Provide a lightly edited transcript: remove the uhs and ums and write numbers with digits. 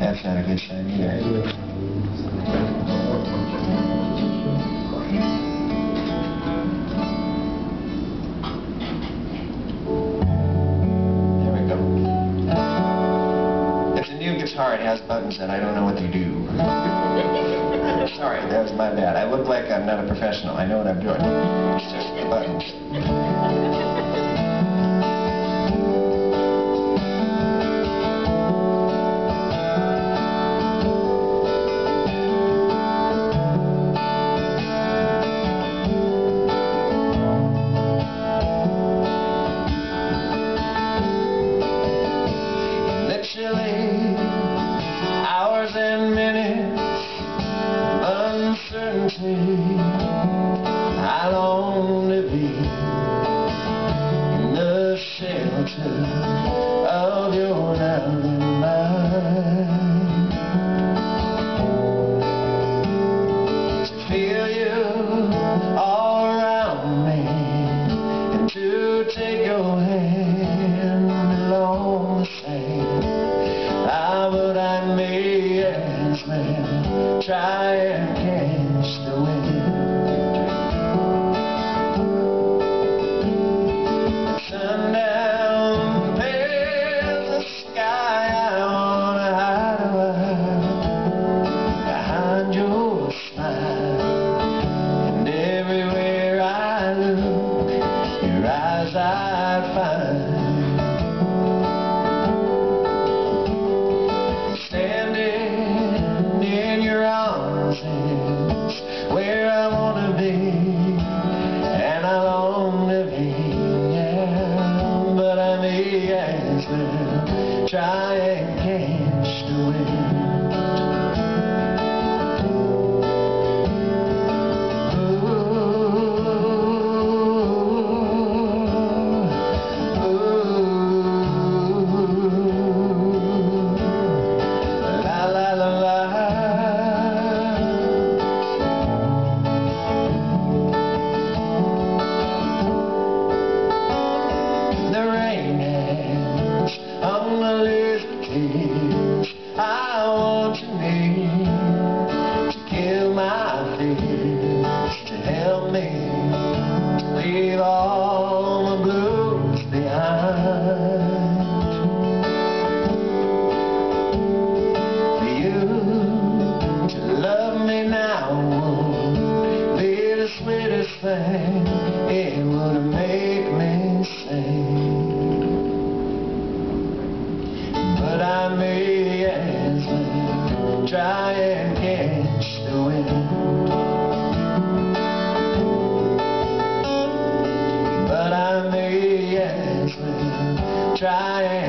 That's not a good sign either. There we go. It's a new guitar. It has buttons and I don't know what they do. Sorry, that was my bad. I look like I'm not a professional. I know what I'm doing. It's just the buttons. Hours and minutes, uncertainty. I long to be in the shelter of your loving mind, to feel you all around me and to take your hand along the sand. But I may as well try and catch the wind. At sundown pales the sky. I wanna hide behind your smile, and everywhere I look, your eyes I find. Where I want to be, and I long to be, yeah. But I may as well try and catch the wind. I want you near to kill my fears, to help me to leave all my blues behind. For you to love me now would be the sweetest thing. It would make me sing. But I may as well try and catch the wind. But I may as well try and